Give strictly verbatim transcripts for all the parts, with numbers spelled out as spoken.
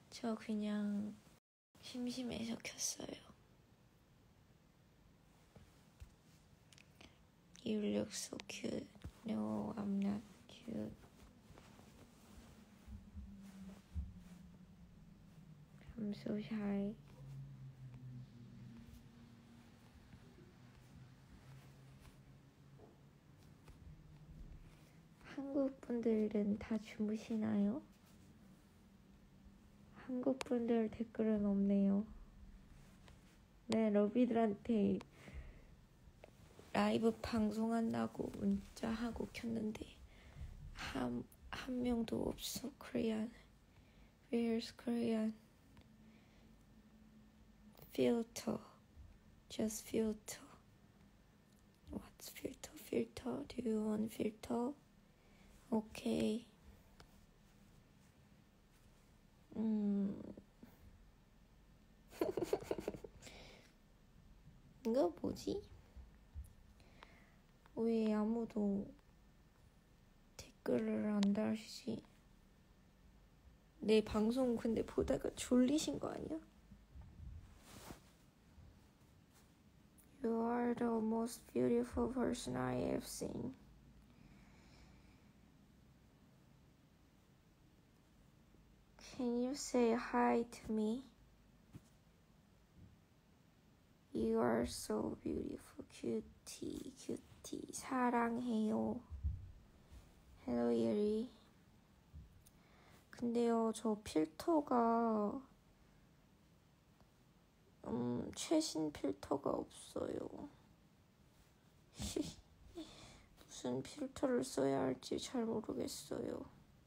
저 그냥 심심해서 켰어요. You look so cute. No, I'm not cute. I'm so shy. 한국 분들은 다 주무시나요? 한국 분들 댓글은 없네요. 네, 러비들한테 라이브 방송한다고 문자하고 켰는데 한, 한 명도 없어. Korean. Where's Korean? Filter. Just filter. What's filter? Filter? Do you want filter? Okay. 음. 이거 뭐지? 왜 아무도 댓글을 안 다시지? 내 방송 근데 보다가 졸리신 거 아니야? You are the most beautiful person I have seen. Can you say hi to me? You are so beautiful, cutie, cutie. 사랑해요. Hello, 예리. 근데요, 저 필터가 음, 최신 필터가 없어요. 무슨 필터를 써야 할지 잘 모르겠어요.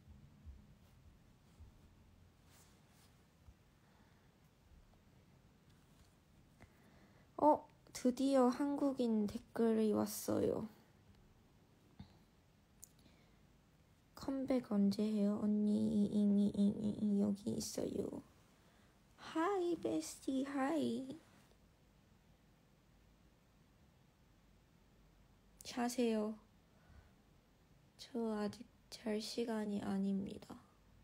어, 드디어 한국인 댓글이 왔어요. 컴백 언제 해요? 언니 잉이 잉이 여기 있어요. 하이 베스티 하이. 자세요. 저 아직 잘 시간이 아닙니다.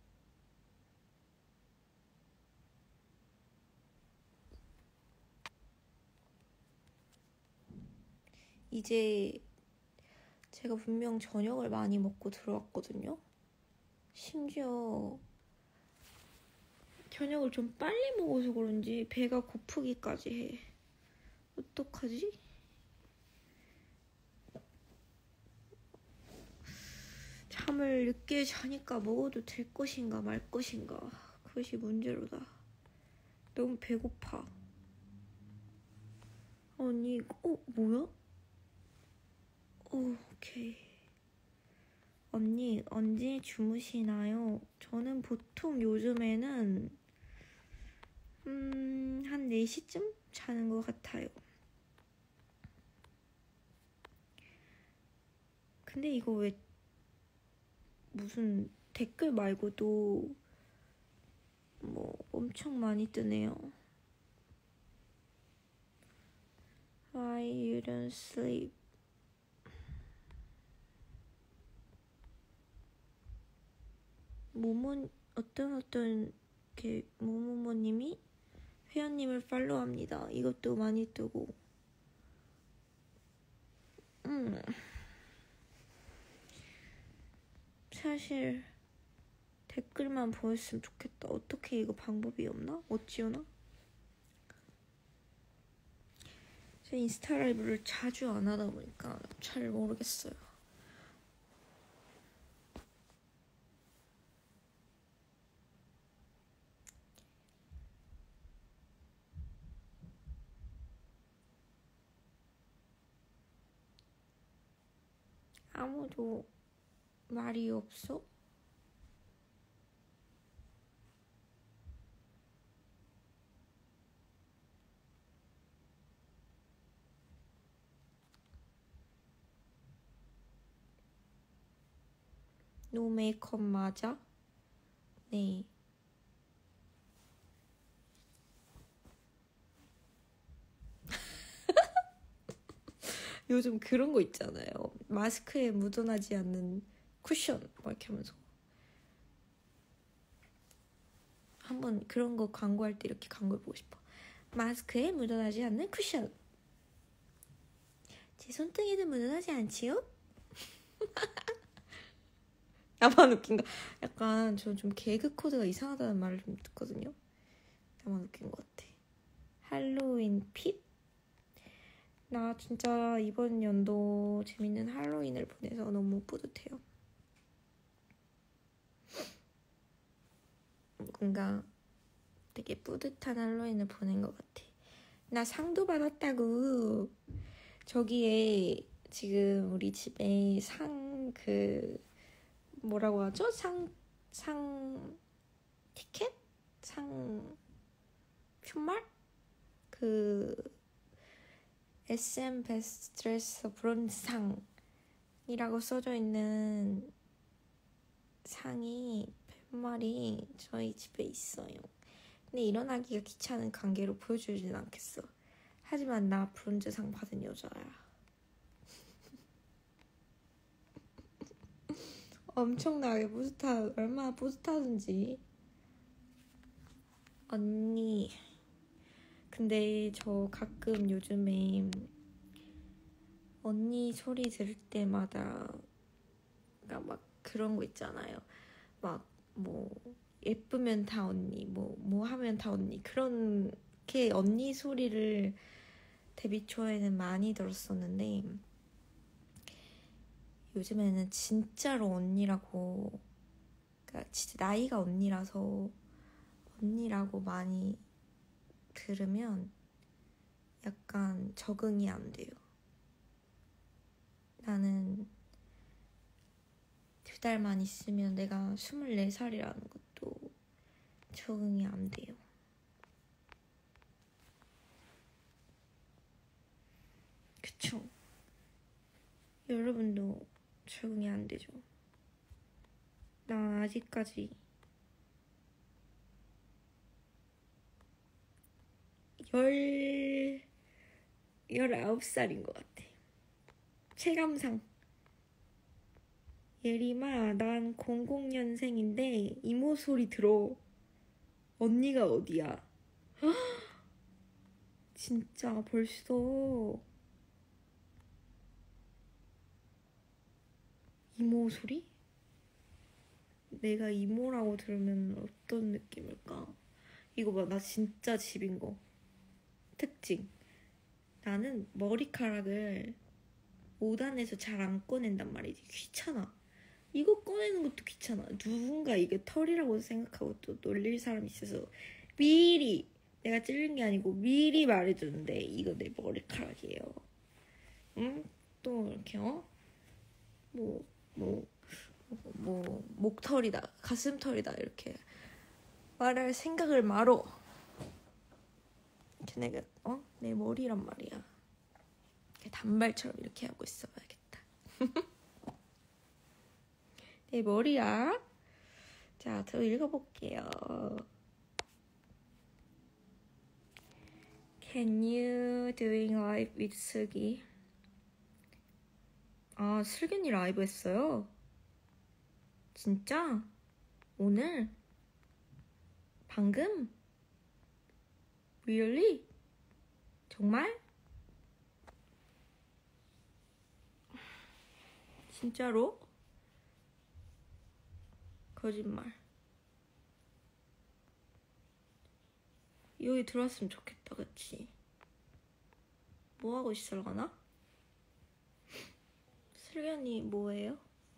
이제 제가 분명 저녁을 많이 먹고 들어왔거든요. 심지어 저녁을 좀 빨리 먹어서 그런지 배가 고프기까지 해. 어떡하지? 잠을 늦게 자니까 먹어도 될 것인가 말 것인가 그것이 문제로다. 너무 배고파. 언니 이거 어? 뭐야? 오, 오케이. 언니 언제 주무시나요? 저는 보통 요즘에는 음, 한 네 시쯤 자는 것 같아요. 근데 이거 왜 무슨 댓글 말고도 뭐 엄청 많이 뜨네요. Why you don't sleep? 모모 어떤 어떤 이렇게 모모모님이 회원님을 팔로우합니다. 이것도 많이 뜨고. 음. 사실 댓글만 보였으면 좋겠다. 어떻게 이거 방법이 없나? 어찌오나? 제가 인스타 라이브를 자주 안 하다 보니까 잘 모르겠어요. 아무도 말이 없어? 노 메이크업 맞아? 네. 요즘 그런 거 있잖아요. 마스크에 묻어나지 않는 쿠션 막 이렇게 하면서 한번 그런 거 광고할 때 이렇게 광고해보고 싶어. 마스크에 묻어나지 않는 쿠션. 제 손등에도 묻어나지 않지요? 나만 웃긴가? 약간 저 좀 개그 코드가 이상하다는 말을 좀 듣거든요. 나만 웃긴 것 같아. 할로윈 핏? 나 진짜 이번 연도 재밌는 할로윈을 보내서 너무 뿌듯해요. 뭔가 되게 뿌듯한 할로윈을 보낸 것 같아. 나 상도 받았다고. 저기에 지금 우리 집에 상 그 뭐라고 하죠? 상, 상 티켓? 상 푯말? 그 에스엠 베스트 드레서 브론즈 상이라고 써져 있는 상이 푯말이 저희 집에 있어요. 근데 일어나기가 귀찮은 관계로 보여주진 않겠어. 하지만 나 브론즈 상 받은 여자야. 엄청나게 뿌듯하, 얼마나 뿌듯하든지. 언니. 근데 저 가끔 요즘에 언니 소리 들을 때마다 막 그런 거 있잖아요. 막 뭐 예쁘면 다 언니, 뭐, 뭐 하면 다 언니. 그렇게 언니 소리를 데뷔 초에는 많이 들었었는데 요즘에는 진짜로 언니라고, 그러니까 진짜 나이가 언니라서 언니라고 많이 들으면 약간 적응이 안 돼요. 나는 두 달만 있으면 내가 스물네 살이라는 것도 적응이 안 돼요. 그쵸? 여러분도 적응이 안 되죠? 나 아직까지 열... 열아홉 살인 것 같아. 체감상. 예림아, 난 공공년생인데 이모 소리 들어. 언니가 어디야? 진짜 벌써 이모 소리? 내가 이모라고 들으면 어떤 느낌일까? 이거 봐, 나 진짜 집인 거. 특징. 나는 머리카락을 오 단에서 잘 안 꺼낸단 말이지. 귀찮아. 이거 꺼내는 것도 귀찮아. 누군가 이게 털이라고 생각하고 또 놀릴 사람이 있어서 미리, 내가 찔린 게 아니고 미리 말해주는데 이거 내 머리카락이에요. 응? 또 이렇게 어? 뭐, 뭐, 뭐 목털이다, 가슴털이다 이렇게 말할 생각을 말어. 이렇게 내가 어? 내 머리란 말이야. 이렇게 단발처럼 이렇게 하고 있어야겠다. 내 머리야. 자, 저 읽어볼게요. Can you doing live with 슬기? 아, 슬기니 라이브 했어요? 진짜? 오늘? 방금? Really? 정말? 진짜로? 거짓말. 여기 들어왔으면 좋겠다, 그치? 뭐하고 있을라나? 슬기 언니 뭐해요?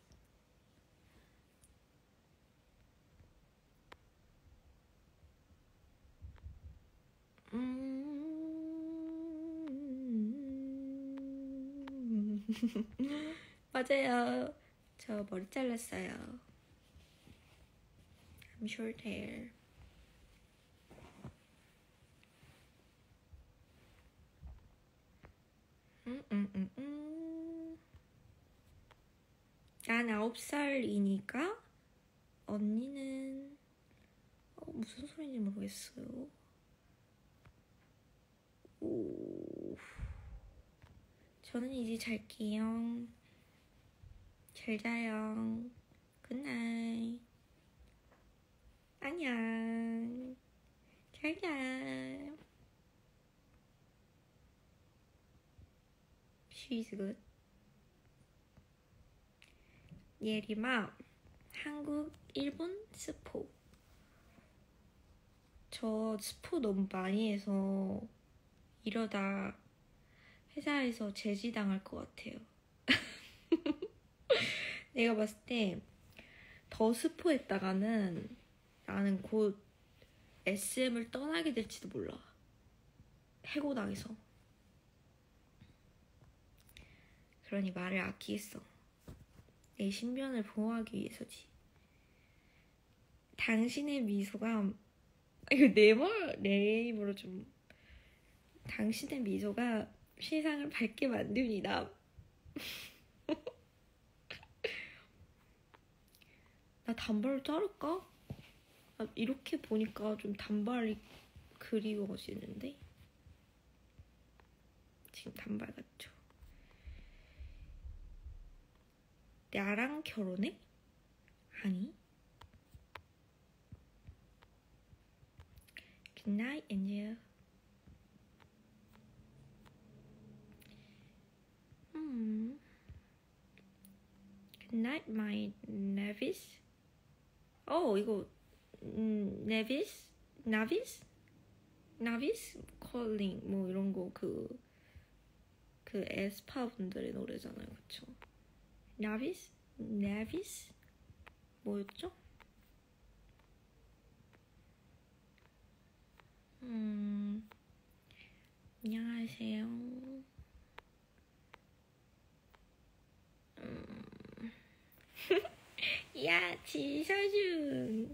음... 맞아요. 저 머리 잘랐어요. I'm short hair. 음, 음, 음, 음. 난 아홉 살이니까 언니는 어, 무슨 소리인지 모르겠어요. 오. 저는 이제 잘게요. 잘 자요. 굿나잇. 안녕. 잘자. She's good. 예림아, 한국, 일본 스포. 저 스포 너무 많이 해서 이러다 회사에서 제지당할 것 같아요. 내가 봤을 때 더 스포했다가는 나는 곧 에스엠을 떠나게 될지도 몰라. 해고당해서. 그러니 말을 아끼겠어. 내 신변을 보호하기 위해서지. 당신의 미소가, 이거 내 말, 내 입으로 좀. 당신의 미소가 세상을 밝게 만듭니다. 나 단발을 자를까? 아, 이렇게 보니까 좀 단발이 그리워지는데? 지금 단발 같죠? 나랑 결혼해? 아니. Good night, Angel. Hmm. Good night, my Nevis. 어, 이거 음, Nevis? Navis? Navis? Calling 뭐 이런 거 그 그 에스파 분들의 노래잖아요, 그쵸? Navis? Nevis? 뭐였죠? 음, 안녕하세요. 음. 야, 지서준.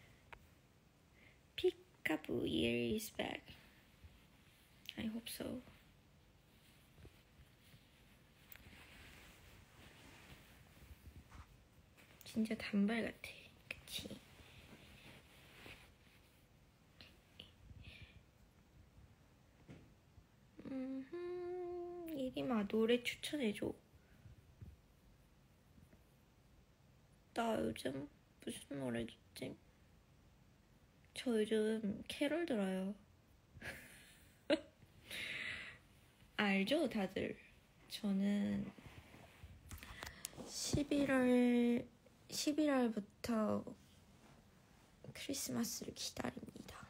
Peekaboo ear is back. I hope so. 진짜 단발 같아, 그치? 음흠, 예림아 노래 추천해줘. 나 요즘 무슨 노래 듣지? 저 요즘 캐롤 들어요. 알죠, 다들? 저는 십일월 십일월부터 크리스마스를 기다립니다.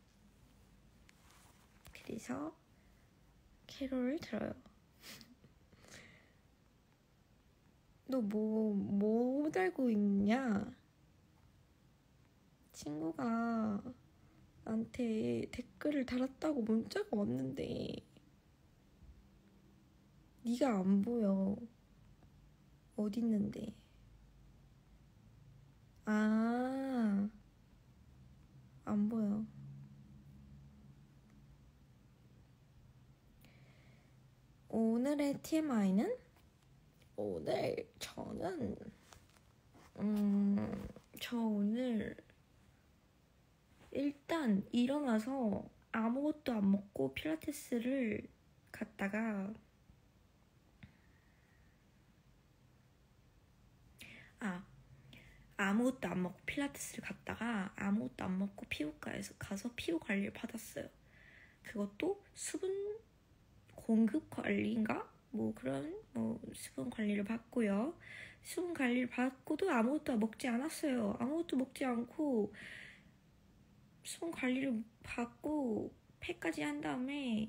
그래서 캐롤을 들어요. 너 뭐, 뭐 달고 있냐? 친구가 나한테 댓글을 달았다고 문자가 왔는데 네가 안 보여. 어딨는데? 아, 안 보여. 오늘의 티엠아이는? 오늘 저는 음, 저 오늘 일단 일어나서 아무것도 안 먹고 필라테스를 갔다가 아 아무것도 안 먹고 필라테스를 갔다가 아무것도 안 먹고 피부과에서 가서 피부 관리를 받았어요. 그것도 수분 공급 관리인가? 뭐 그런 뭐 수분 관리를 받고요. 수분 관리를 받고도 아무것도 먹지 않았어요. 아무것도 먹지 않고 수분 관리를 받고 팩까지 한 다음에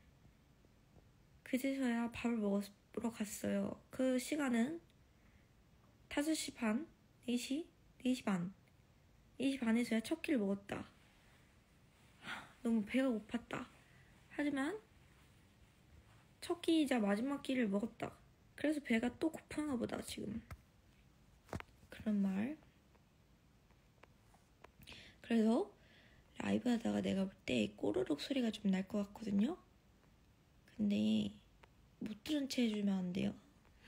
그제서야 밥을 먹으러 갔어요. 그 시간은 다섯 시 반, 네 시, 네 시 반, 네 시 반에서야 첫 끼를 먹었다. 너무 배가 고팠다. 하지만 첫 끼이자 마지막 끼를 먹었다. 그래서 배가 또 고프나 보다 지금. 그런 말. 그래서 라이브 하다가 내가 볼 때 꼬르륵 소리가 좀 날 것 같거든요. 근데 못 들은 채 해주면 안 돼요.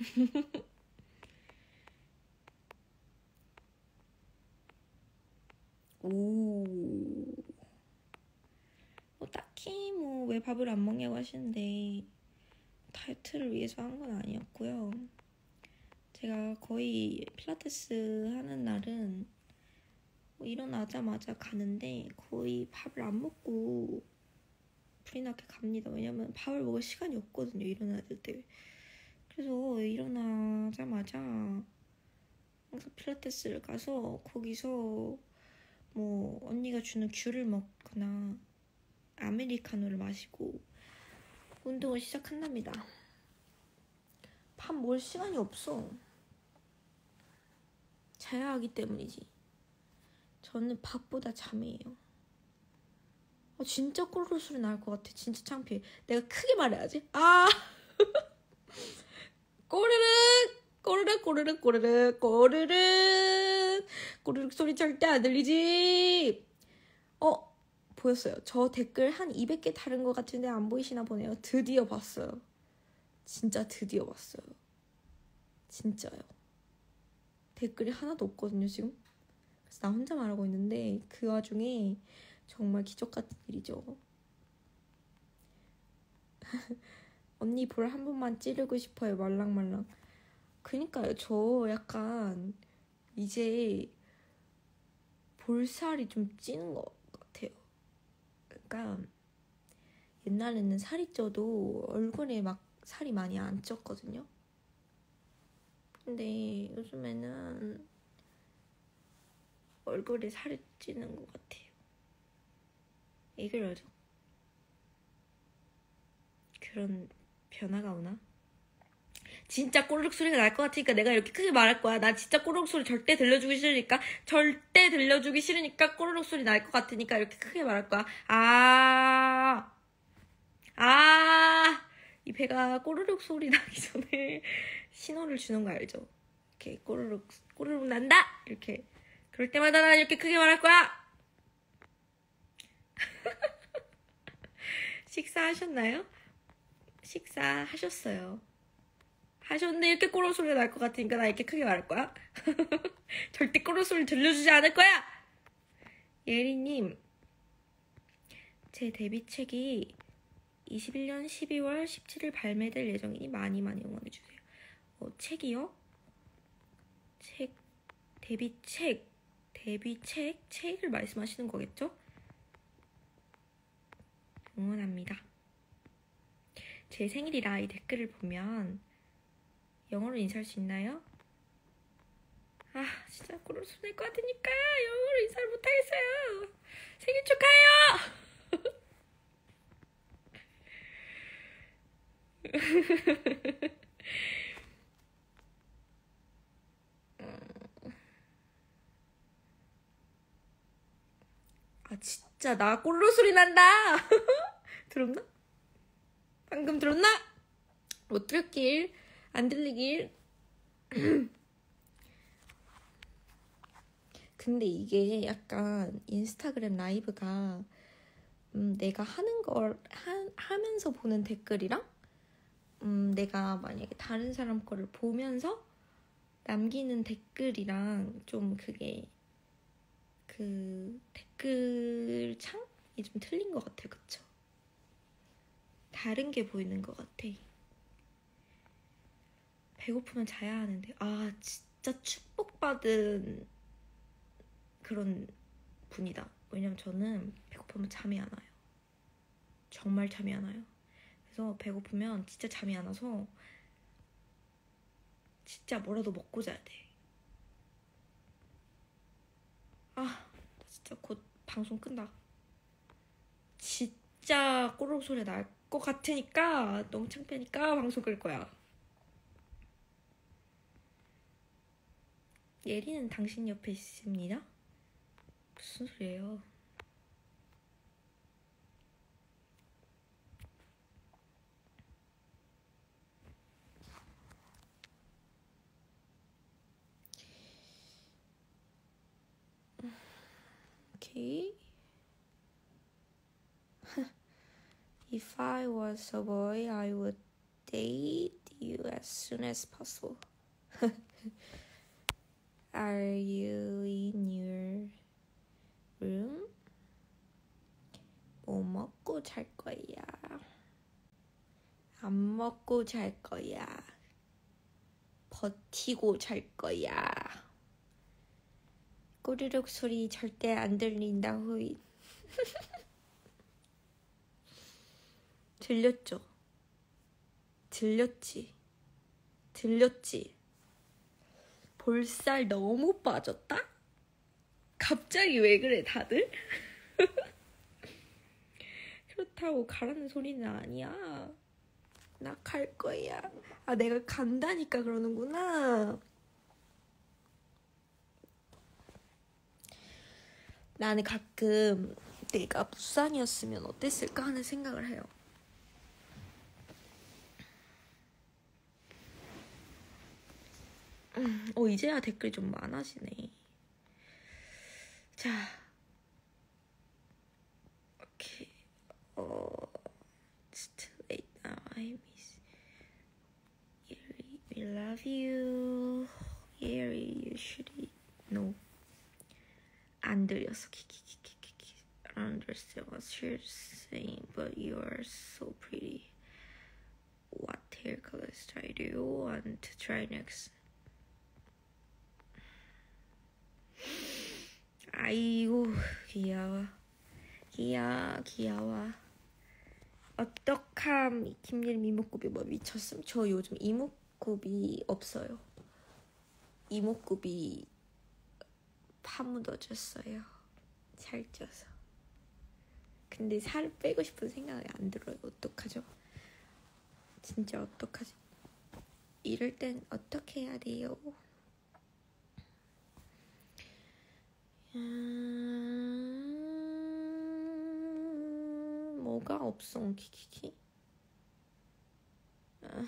오. 뭐 딱히 뭐 왜 밥을 안 먹냐고 하시는데 다이어트를 위해서 한 건 아니었고요. 제가 거의 필라테스 하는 날은 일어나자마자 가는데 거의 밥을 안 먹고 프리나케 갑니다. 왜냐면 밥을 먹을 시간이 없거든요. 일어날 때. 그래서 일어나자마자 항상 필라테스를 가서 거기서 뭐 언니가 주는 귤을 먹거나 아메리카노를 마시고 운동을 시작한답니다. 밥 먹을 시간이 없어. 자야 하기 때문이지. 저는 밥보다 잠이에요. 아, 진짜 꼬르륵 소리 날 것 같아. 진짜 창피해. 내가 크게 말해야지. 아 꼬르륵 꼬르륵 꼬르륵 꼬르륵 꼬르륵 꼬르륵 소리 절대 안 들리지. 어 보였어요. 저 댓글 한 이백 개 다른 것 같은데 안 보이시나 보네요. 드디어 봤어요. 진짜 드디어 봤어요. 진짜요. 댓글이 하나도 없거든요 지금. 그래서 나 혼자 말하고 있는데 그 와중에 정말 기적 같은 일이죠. 언니 볼 한 번만 찌르고 싶어요. 말랑말랑. 그니까요. 저 약간 이제 볼살이 좀 찌는 것 같아요. 그러니까 옛날에는 살이 쪄도 얼굴에 막 살이 많이 안 쪘거든요. 근데 요즘에는 얼굴에 살이 찌는 것 같아요. 이게 왜죠? 그런 변화가 오나? 진짜 꼬르륵 소리가 날 것 같으니까 내가 이렇게 크게 말할 거야. 나 진짜 꼬르륵 소리 절대 들려주기 싫으니까 절대 들려주기 싫으니까 꼬르륵 소리 날 것 같으니까 이렇게 크게 말할 거야. 아, 아, 이 배가 꼬르륵 소리 나기 전에 신호를 주는 거 알죠? 이렇게 꼬르륵 꼬르륵 난다 이렇게. 그럴 때마다 난 이렇게 크게 말할 거야. 식사하셨나요? 식사하셨어요. 하셨는데 이렇게 꼬르륵 소리가 날 것 같으니까 나 이렇게 크게 말할 거야. 절대 꼬르륵 소리 들려주지 않을 거야. 예리님, 제 데뷔책이 이십일 년 십이월 십칠일 발매될 예정이니 많이 많이 응원해주세요. 어, 책이요? 책, 데뷔책, 데뷔책, 책을 말씀하시는 거겠죠? 응원합니다. 제 생일이라 이 댓글을 보면 영어로 인사할 수 있나요? 아 진짜 꼬르륵 소리 날 것 같으니까 영어로 인사를 못하겠어요. 생일 축하해요. 아 진짜 나 꼬르륵 소리 난다. 들었나? 방금 들었나? 못 들었길 안 들리길. 근데 이게 약간 인스타그램 라이브가 음, 내가 하는 걸 하, 하면서 보는 댓글이랑 음, 내가 만약에 다른 사람 거를 보면서 남기는 댓글이랑 좀 그게 그 댓글 창이 좀 틀린 것 같아. 그쵸? 다른 게 보이는 것 같아. 배고프면 자야 하는데 아 진짜 축복받은 그런 분이다. 왜냐면 저는 배고프면 잠이 안 와요. 정말 잠이 안 와요. 그래서 배고프면 진짜 잠이 안 와서 진짜 뭐라도 먹고 자야 돼. 아, 나 진짜 곧 방송 끈다. 진짜 꼬르륵 소리 날 것 같으니까 너무 창피하니까 방송 끌 거야. 예리는 당신 옆에 있습니다. 무슨 소리예요? Okay. If I was a boy, I would date you as soon as possible. Are you in your room? 뭐 먹고 잘 거야? 안 먹고 잘 거야? 버티고 잘 거야? 꼬르륵 소리 절대 안 들린다 후이. 들렸죠? 들렸지? 들렸지? 볼살 너무 빠졌다? 갑자기 왜 그래 다들? 그렇다고 가라는 소리는 아니야. 나 갈 거야. 아, 내가 간다니까 그러는구나. 나는 가끔 내가 부산이었으면 어땠을까 하는 생각을 해요. 음, 어, 이제야 댓글이 좀 많아지네. 자, 오케이. 어, it's too late now. I miss Yeri. We love you. Yeri, you should know. 안 들렸어. 키키키키키. I don't understand what you're saying, but you are so pretty. What hair color style do you want to try next? 아이고 귀여워. 귀여워 귀여워. 어떡함. 김예림 이목구비 뭐 미쳤음? 저 요즘 이목구비 없어요. 이목구비 파묻어졌어요. 살쪄서. 근데 살 빼고 싶은 생각이 안 들어요. 어떡하죠? 진짜 어떡하지? 이럴 땐 어떻게 해야 돼요? 음... 뭐가 없어 키키키. 아...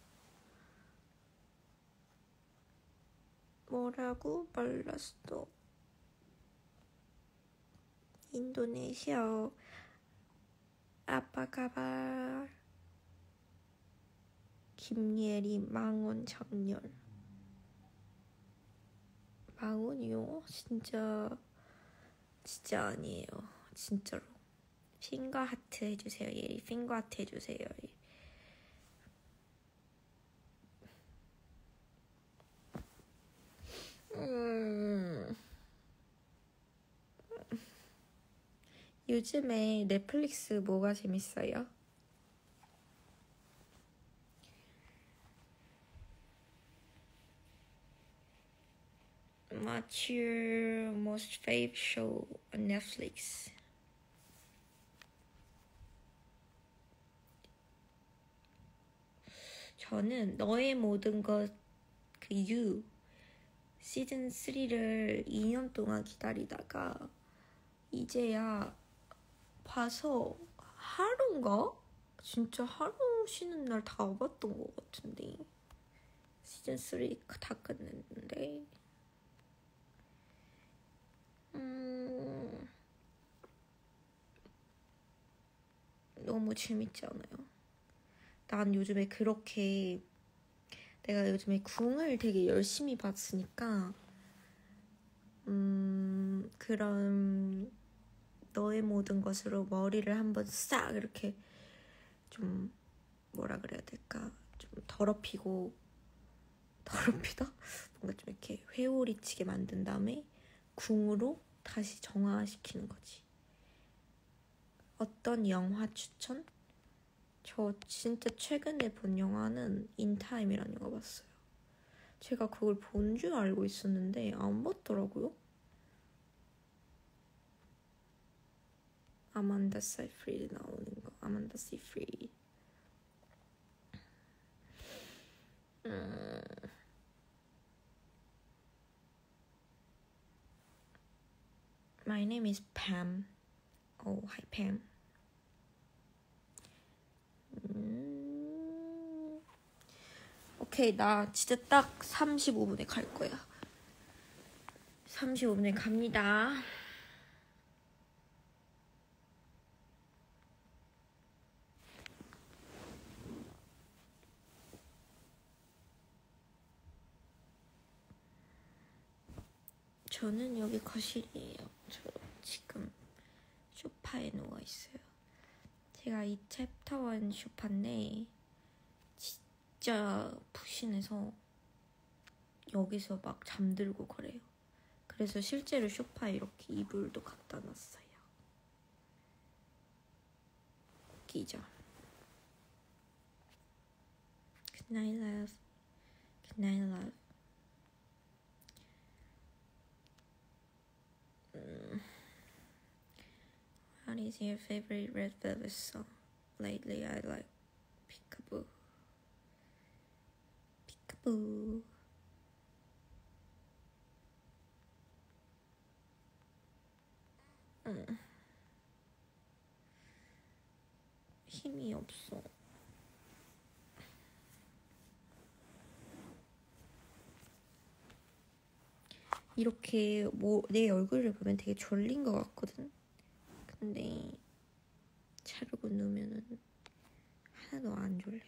뭐라고 말랐어? 인도네시아 아빠가발. 김예리 망원 장렬. 망원이요? 진짜 진짜 아니에요. 진짜로. 핑거 하트 해주세요. 예리 핑거 하트 해주세요. 음... 요즘에 넷플릭스 뭐가 재밌어요? What's your most favorite show on Netflix? 저는 너의 모든 것 그 유 시즌 쓰리를 이 년 동안 기다리다가 이제야 봐서 하루인가? 진짜 하루 쉬는 날 다 봤던 것 같은데 시즌 쓰리 다 끝냈는데 음... 너무 재밌지 않아요? 난 요즘에 그렇게 내가 요즘에 궁을 되게 열심히 봤으니까 음... 그런 너의 모든 것으로 머리를 한번 싹 이렇게 좀 뭐라 그래야 될까? 좀 더럽히고 더럽히다? 뭔가 좀 이렇게 회오리치게 만든 다음에 궁으로 다시 정화시키는 거지. 어떤 영화 추천? 저 진짜 최근에 본 영화는 인타임이라는 영화 봤어요. 제가 그걸 본 줄 알고 있었는데 안 봤더라고요. 아만다 세이프리드 나오는 거. 아만다 세이프리드. 음... My name is Pam. Oh, hi Pam. 음... 오케이, 나 진짜 딱 삼십오 분에 갈 거야. 삼십오 분에 갑니다. 저는 여기 거실이에요. 저 지금 소파에 누워있어요. 제가 이 챕터 일 소파인데 진짜 푹신해서 여기서 막 잠들고 그래요. 그래서 실제로 소파에 이렇게 이불도 갖다 놨어요. 웃기죠? Good night, love. Good night, love. Mm. What is your favorite Red Velvet song? Lately, I like Peekaboo. Peekaboo. 음. 힘이 없어. 이렇게 뭐 내 얼굴을 보면 되게 졸린 것 같거든. 근데 자르고 누우면은 하나도 안 졸려요.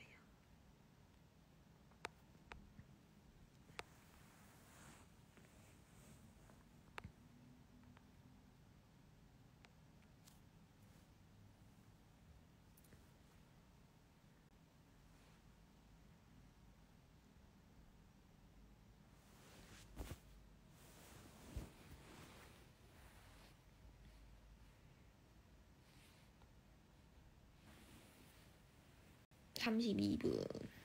삼십이 분.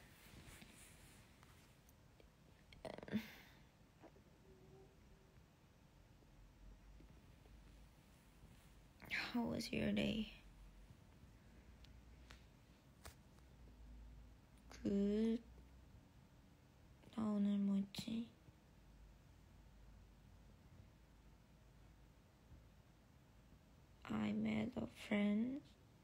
How was your day? Good. 나 오늘 뭐 했지? I met a friend.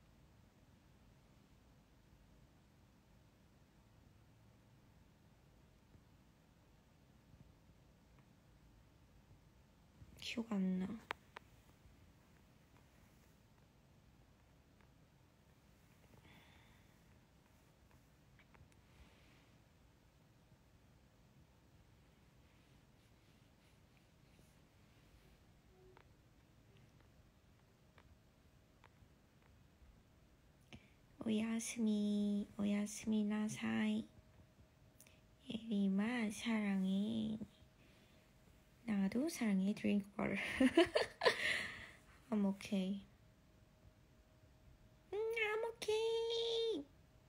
기억 안 나. 오야스미, 오야스미 나사이. 예림아 사랑해. 나도 사랑해. Drink water. I'm okay. 음, I'm okay.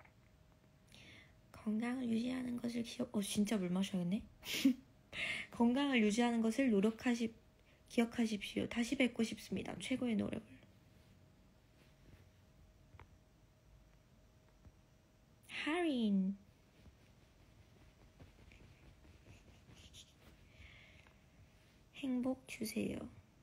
건강을 유지하는 것을 기억. 어 진짜 물 마셔야겠네. 건강을 유지하는 것을 노력하시 기억하십시오. 다시 뵙고 싶습니다. 최고의 노력을. 하린. 행복 주세요.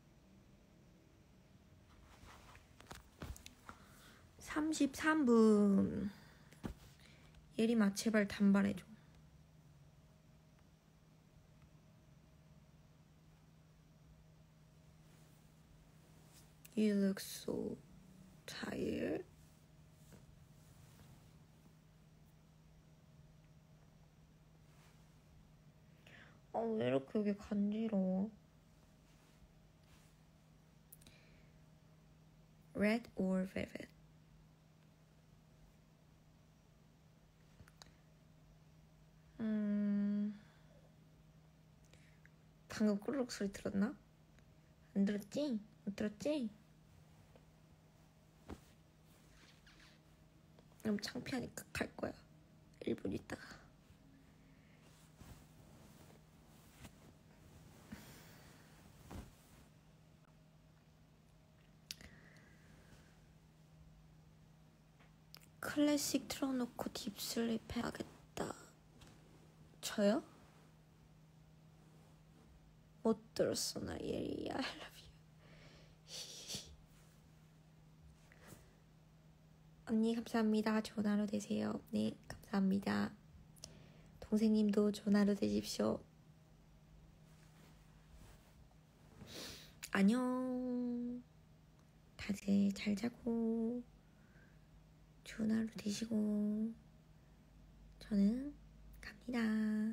삼십삼 분. 예림아 제발 단발해줘. You look so tired. 어, 왜 이렇게 여기 간지러워? Red or velvet? 음... 방금 꾸르륵 소리 들었나? 안 들었지? 못 들었지? 너무 창피하니까 갈 거야. 일 분 있다가. 클래식 틀어놓고 딥슬립 해야겠다. 저요? 못 들었어 나 예리. I love you. 언니 감사합니다. 좋은 하루 되세요. 네 감사합니다. 동생님도 좋은 하루 되십시오. 안녕. 다들 잘 자고 좋은 하루 되시고 저는 갑니다.